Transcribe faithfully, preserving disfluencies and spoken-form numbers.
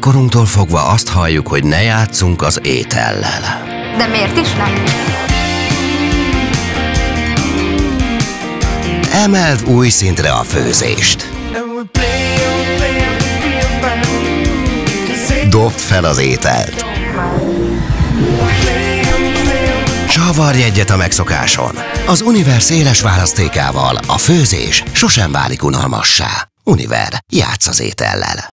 Gyerekkorunktól fogva azt halljuk, hogy ne játszunk az étellel. De miért is nem? Emeld új szintre a főzést. Dobd fel az ételt. Csavarj egyet a megszokáson. Az Univer széles választékával a főzés sosem válik unalmassá. Univer, játsz az étellel.